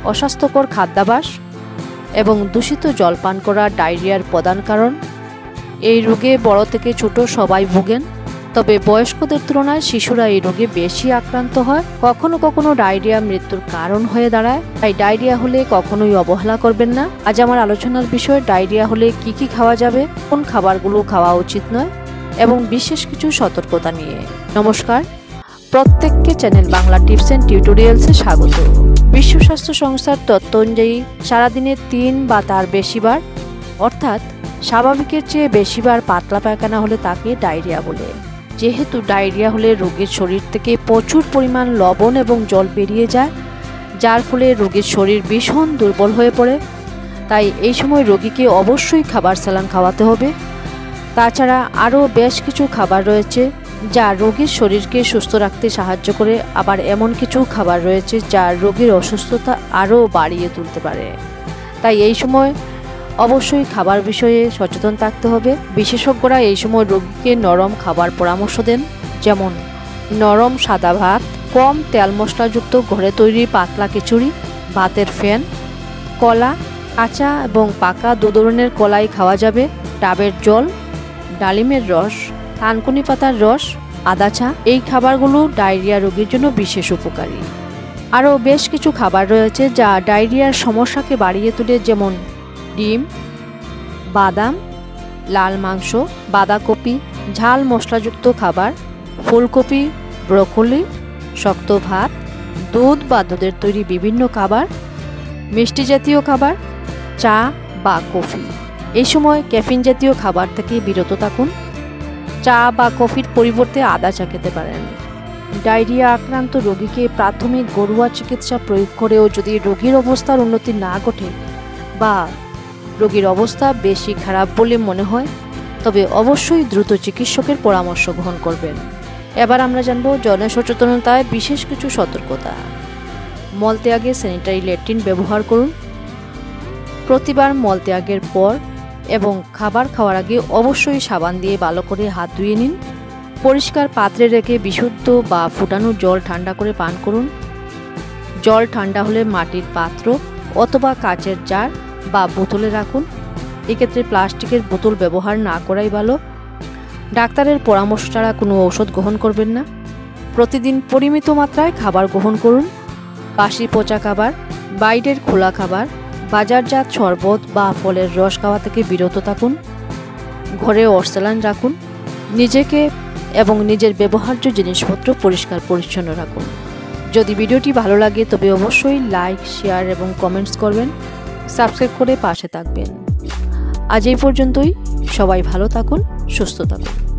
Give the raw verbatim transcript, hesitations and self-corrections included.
অস্বাস্থ্যকর খাদ্যাভ্যাস এবং দূষিত জল পান করা ডায়রিয়ার প্রধান কারণ। এই রোগে বড় থেকে ছোট সবাই ভোগেন, তবে বয়স্কদের তুলনায় শিশুরা এই রোগে বেশি আক্রান্ত হয়। কখনো কখনো ডায়রিয়া মৃত্যুর কারণ হয়ে দাঁড়ায়, তাই ডায়রিয়া হলে কখনোই অবহেলা করবেন না। আজ আমার আলোচনার বিষয় ডায়রিয়া হলে কি কি খাওয়া যাবে, কোন খাবারগুলো খাওয়া উচিত নয় এবং বিশেষ কিছু সতর্কতা নিয়ে। নমস্কার, প্রত্যেককে চ্যানেল বাংলা টিপস অ্যান্ড টিউটোরিয়ালসে স্বাগত। বিশ্ব স্বাস্থ্য সংস্থার তথ্য অনুযায়ী সারাদিনে তিন বা তার বেশিবার অর্থাৎ স্বাভাবিকের চেয়ে বেশিবার পাতলা পায়খানা হলে তাকে ডায়রিয়া বলে। যেহেতু ডায়রিয়া হলে রোগীর শরীর থেকে প্রচুর পরিমাণ লবণ এবং জল বেরিয়ে যায়, যার ফলে রোগীর শরীর ভীষণ দুর্বল হয়ে পড়ে। তাই এই সময় রোগীকে অবশ্যই খাবার স্যালান খাওয়াতে হবে। তাছাড়া আরও বেশ কিছু খাবার রয়েছে যা রোগীর শরীরকে সুস্থ রাখতে সাহায্য করে, আবার এমন কিছু খাবার রয়েছে যা রোগীর অসুস্থতা আরও বাড়িয়ে তুলতে পারে। তাই এই সময় অবশ্যই খাবার বিষয়ে সচেতন থাকতে হবে। বিশেষজ্ঞরা এই সময় রোগীকে নরম খাবার পরামর্শ দেন, যেমন নরম সাদা ভাত, কম তেল মশলাযুক্ত ঘরে তৈরি পাতলা খিচুড়ি, ভাতের ফেন, কলা, কাঁচা এবং পাকা দু ধরনের কলাই খাওয়া যাবে, ডাবের জল, ডালিমের রস, থানকুনি পাতার রস, আদা চা। এই খাবারগুলো ডায়রিয়া রোগীর জন্য বিশেষ উপকারী। আরও বেশ কিছু খাবার রয়েছে যা ডায়রিয়ার সমস্যাকে বাড়িয়ে তোলে, যেমন ডিম, বাদাম, লাল মাংস, বাঁধাকপি, ঝাল মশলাযুক্ত খাবার, ফুলকপি, ব্রোকলি, শক্ত ভাত, দুধ বা দুধের তৈরি বিভিন্ন খাবার, মিষ্টি জাতীয় খাবার, চা বা কফি। এই সময় ক্যাফিন জাতীয় খাবার থেকে বিরত থাকুন। চা বা কফির পরিবর্তে আদা চা খেতে পারেন। ডায়রিয়া আক্রান্ত রোগীকে প্রাথমিক ঘরোয়া চিকিৎসা প্রয়োগ করেও যদি রোগীর অবস্থার উন্নতি না ঘটে বা রোগীর অবস্থা বেশি খারাপ বলে মনে হয়, তবে অবশ্যই দ্রুত চিকিৎসকের পরামর্শ গ্রহণ করবেন। এবার আমরা জানব জনসচেতনতায় বিশেষ কিছু সতর্কতা। মলত্যাগে স্যানিটারি ল্যাট্রিন ব্যবহার করুন। প্রতিবার মলত্যাগের পর এবং খাবার খাওয়ার আগে অবশ্যই সাবান দিয়ে ভালো করে হাত ধুয়ে নিন। পরিষ্কার পাত্রে রেখে বিশুদ্ধ বা ফুটানো জল ঠান্ডা করে পান করুন। জল ঠান্ডা হলে মাটির পাত্র অথবা কাচের জার বা বোতলে রাখুন। এক্ষেত্রে প্লাস্টিকের বোতল ব্যবহার না করাই ভালো। ডাক্তারের পরামর্শ ছাড়া কোনো ঔষধ গ্রহণ করবেন না। প্রতিদিন পরিমিত মাত্রায় খাবার গ্রহণ করুন। বাসি পচা খাবার, বাইরের খোলা খাবার, বাজারজাত শরবত বা ফলের রস খাওয়া থেকে বিরত থাকুন। ঘরে অর্সালান রাখুন। নিজেকে এবং নিজের ব্যবহার্য জিনিসপত্র পরিষ্কার পরিচ্ছন্ন রাখুন। যদি ভিডিওটি ভালো লাগে তবে অবশ্যই লাইক, শেয়ার এবং কমেন্টস করবেন। সাবস্ক্রাইব করে পাশে থাকবেন। আজ এই পর্যন্তই। সবাই ভালো থাকুন, সুস্থ থাকুন।